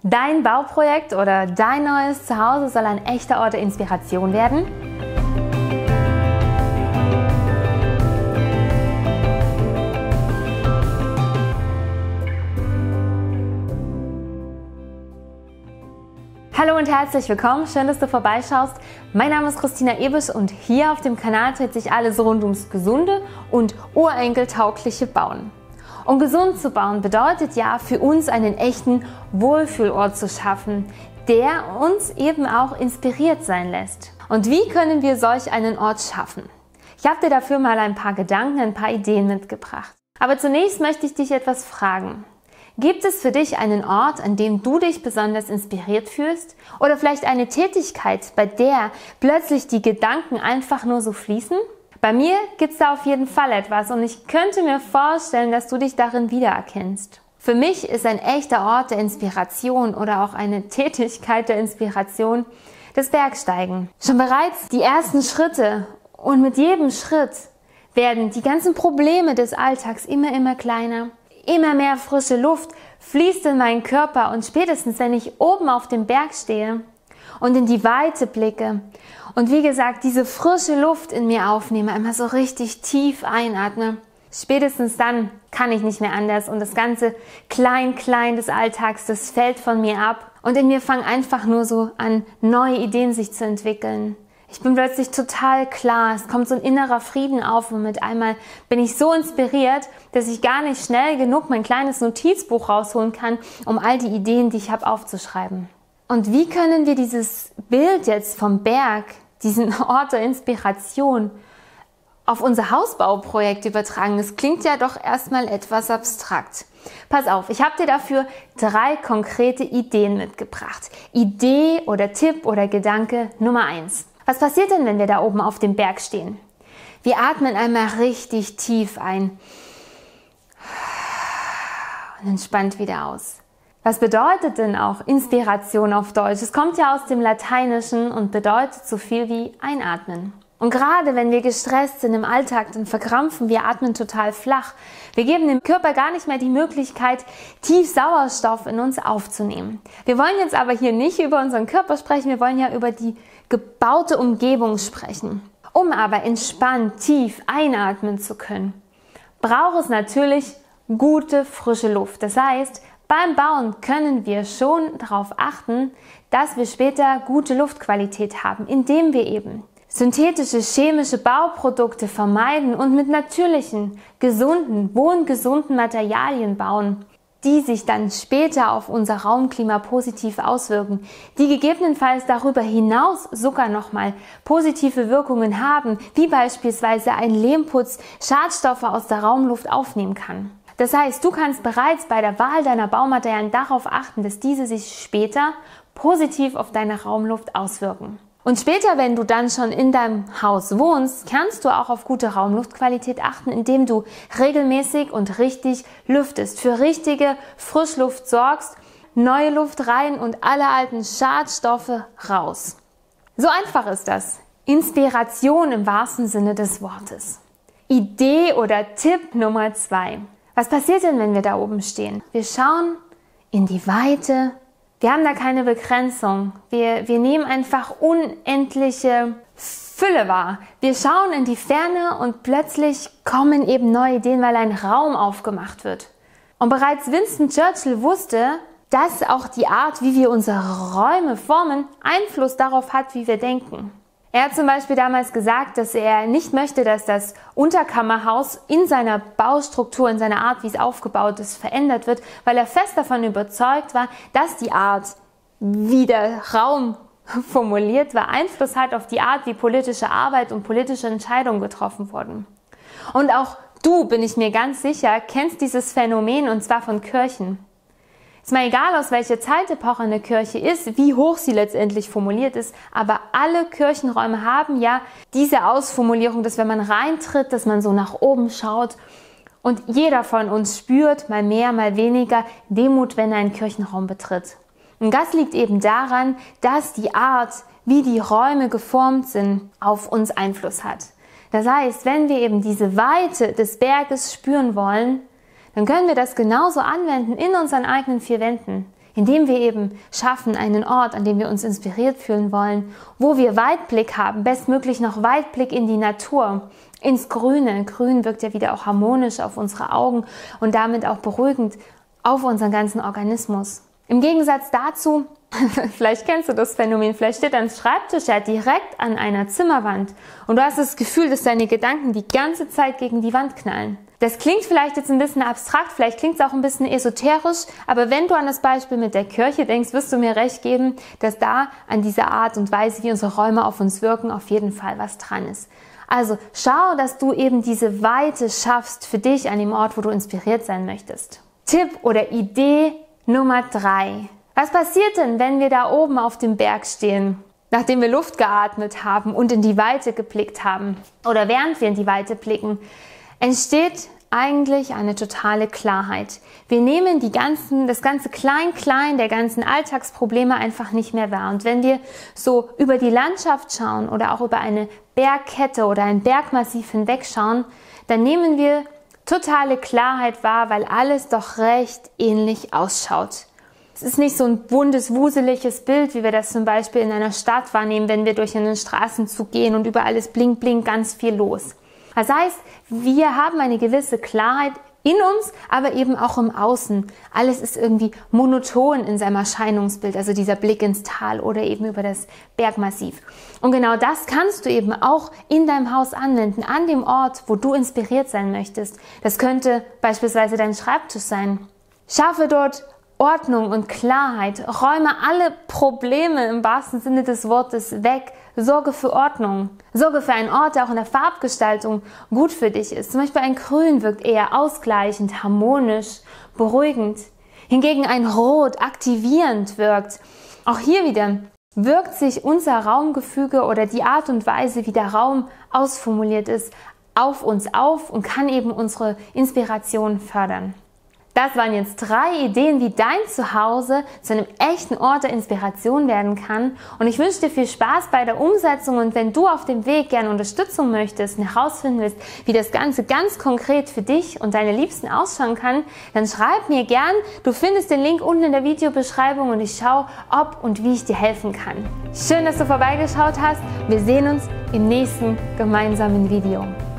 Dein Bauprojekt oder dein neues Zuhause soll ein echter Ort der Inspiration werden? Hallo und herzlich willkommen, schön, dass du vorbeischaust. Mein Name ist Christina Ebisch und hier auf dem Kanal dreht sich alles rund ums gesunde und urenkeltaugliche Bauen. Und gesund zu bauen bedeutet ja für uns einen echten Wohlfühlort zu schaffen, der uns eben auch inspiriert sein lässt. Und wie können wir solch einen Ort schaffen? Ich habe dir dafür mal ein paar Gedanken, ein paar Ideen mitgebracht. Aber zunächst möchte ich dich etwas fragen. Gibt es für dich einen Ort, an dem du dich besonders inspiriert fühlst? Oder vielleicht eine Tätigkeit, bei der plötzlich die Gedanken einfach nur so fließen? Bei mir gibt es da auf jeden Fall etwas und ich könnte mir vorstellen, dass du dich darin wiedererkennst. Für mich ist ein echter Ort der Inspiration oder auch eine Tätigkeit der Inspiration das Bergsteigen. Schon bereits die ersten Schritte und mit jedem Schritt werden die ganzen Probleme des Alltags immer kleiner. Immer mehr frische Luft fließt in meinen Körper und spätestens, wenn ich oben auf dem Berg stehe und in die Weite blicke und wie gesagt, diese frische Luft in mir aufnehme, einmal so richtig tief einatme, spätestens dann kann ich nicht mehr anders und das ganze Klein des Alltags, das fällt von mir ab und in mir fangen einfach nur so an, neue Ideen sich zu entwickeln. Ich bin plötzlich total klar, es kommt so ein innerer Frieden auf und mit einmal bin ich so inspiriert, dass ich gar nicht schnell genug mein kleines Notizbuch rausholen kann, um all die Ideen, die ich habe, aufzuschreiben. Und wie können wir dieses Bild jetzt vom Berg, diesen Ort der Inspiration, auf unser Hausbauprojekt übertragen? Das klingt ja doch erstmal etwas abstrakt. Pass auf, ich habe dir dafür 3 konkrete Ideen mitgebracht. Idee oder Tipp oder Gedanke Nummer 1. Was passiert denn, wenn wir da oben auf dem Berg stehen? Wir atmen einmal richtig tief ein und entspannt wieder aus. Was bedeutet denn auch Inspiration auf Deutsch? Es kommt ja aus dem Lateinischen und bedeutet so viel wie einatmen. Und gerade wenn wir gestresst sind im Alltag, dann verkrampfen wir, atmen total flach. Wir geben dem Körper gar nicht mehr die Möglichkeit, tief Sauerstoff in uns aufzunehmen. Wir wollen jetzt aber hier nicht über unseren Körper sprechen, wir wollen ja über die gebaute Umgebung sprechen. Um aber entspannt tief einatmen zu können, braucht es natürlich gute, frische Luft. Das heißt, beim Bauen können wir schon darauf achten, dass wir später gute Luftqualität haben, indem wir eben synthetische, chemische Bauprodukte vermeiden und mit natürlichen, gesunden, wohngesunden Materialien bauen, die sich dann später auf unser Raumklima positiv auswirken, die gegebenenfalls darüber hinaus sogar nochmal positive Wirkungen haben, wie beispielsweise ein Lehmputz Schadstoffe aus der Raumluft aufnehmen kann. Das heißt, du kannst bereits bei der Wahl deiner Baumaterialien darauf achten, dass diese sich später positiv auf deine Raumluft auswirken. Und später, wenn du dann schon in deinem Haus wohnst, kannst du auch auf gute Raumluftqualität achten, indem du regelmäßig und richtig lüftest, für richtige Frischluft sorgst, neue Luft rein und alle alten Schadstoffe raus. So einfach ist das. Inspiration im wahrsten Sinne des Wortes. Idee oder Tipp Nummer 2. Was passiert denn, wenn wir da oben stehen? Wir schauen in die Weite. Wir haben da keine Begrenzung. Wir nehmen einfach unendliche Fülle wahr. Wir schauen in die Ferne und plötzlich kommen eben neue Ideen, weil ein Raum aufgemacht wird. Und bereits Winston Churchill wusste, dass auch die Art, wie wir unsere Räume formen, Einfluss darauf hat, wie wir denken. Er hat zum Beispiel damals gesagt, dass er nicht möchte, dass das Unterkammerhaus in seiner Baustruktur, in seiner Art, wie es aufgebaut ist, verändert wird, weil er fest davon überzeugt war, dass die Art, wie der Raum formuliert war, Einfluss hat auf die Art, wie politische Arbeit und politische Entscheidungen getroffen wurden. Und auch du, bin ich mir ganz sicher, kennst dieses Phänomen und zwar von Kirchen. Ist mal egal, aus welcher Zeitepoche eine Kirche ist, wie hoch sie letztendlich formuliert ist, aber alle Kirchenräume haben ja diese Ausformulierung, dass wenn man reintritt, dass man so nach oben schaut und jeder von uns spürt, mal mehr, mal weniger, Demut, wenn er einen Kirchenraum betritt. Und das liegt eben daran, dass die Art, wie die Räume geformt sind, auf uns Einfluss hat. Das heißt, wenn wir eben diese Weite des Berges spüren wollen, dann können wir das genauso anwenden in unseren eigenen 4 Wänden. indem wir eben schaffen einen Ort, an dem wir uns inspiriert fühlen wollen, wo wir Weitblick haben, bestmöglich noch Weitblick in die Natur, ins Grüne. Grün wirkt ja wieder auch harmonisch auf unsere Augen und damit auch beruhigend auf unseren ganzen Organismus. Im Gegensatz dazu, vielleicht kennst du das Phänomen, vielleicht steht dein Schreibtisch ja direkt an einer Zimmerwand und du hast das Gefühl, dass deine Gedanken die ganze Zeit gegen die Wand knallen. Das klingt vielleicht jetzt ein bisschen abstrakt, vielleicht klingt es auch ein bisschen esoterisch, aber wenn du an das Beispiel mit der Kirche denkst, wirst du mir recht geben, dass da an dieser Art und Weise, wie unsere Räume auf uns wirken, auf jeden Fall was dran ist. Also schau, dass du eben diese Weite schaffst für dich an dem Ort, wo du inspiriert sein möchtest. Tipp oder Idee Nummer 3. Was passiert denn, wenn wir da oben auf dem Berg stehen, nachdem wir Luft geatmet haben und in die Weite geblickt haben? Oder während wir in die Weite blicken, entsteht eigentlich eine totale Klarheit. Wir nehmen das ganze Klein-Klein der ganzen Alltagsprobleme einfach nicht mehr wahr. Und wenn wir so über die Landschaft schauen oder auch über eine Bergkette oder ein Bergmassiv hinwegschauen, dann nehmen wir totale Klarheit wahr, weil alles doch recht ähnlich ausschaut. Es ist nicht so ein buntes, wuseliges Bild, wie wir das zum Beispiel in einer Stadt wahrnehmen, wenn wir durch einen Straßenzug gehen und überall ist blink, blink, ganz viel los. Das heißt, wir haben eine gewisse Klarheit in uns, aber eben auch im Außen. Alles ist irgendwie monoton in seinem Erscheinungsbild, also dieser Blick ins Tal oder eben über das Bergmassiv. Und genau das kannst du eben auch in deinem Haus anwenden, an dem Ort, wo du inspiriert sein möchtest. Das könnte beispielsweise dein Schreibtisch sein. Schaffe dort Ordnung und Klarheit, räume alle Probleme im wahrsten Sinne des Wortes weg, sorge für Ordnung, sorge für einen Ort, der auch in der Farbgestaltung gut für dich ist. Zum Beispiel ein Grün wirkt eher ausgleichend, harmonisch, beruhigend. Hingegen ein Rot aktivierend wirkt. Auch hier wieder wirkt sich unser Raumgefüge oder die Art und Weise, wie der Raum ausformuliert ist, auf uns auf und kann eben unsere Inspiration fördern. Das waren jetzt 3 Ideen, wie dein Zuhause zu einem echten Ort der Inspiration werden kann. Und ich wünsche dir viel Spaß bei der Umsetzung. Und wenn du auf dem Weg gerne Unterstützung möchtest und herausfinden willst, wie das Ganze ganz konkret für dich und deine Liebsten ausschauen kann, dann schreib mir gern. Du findest den Link unten in der Videobeschreibung und ich schaue, ob und wie ich dir helfen kann. Schön, dass du vorbeigeschaut hast. Wir sehen uns im nächsten gemeinsamen Video.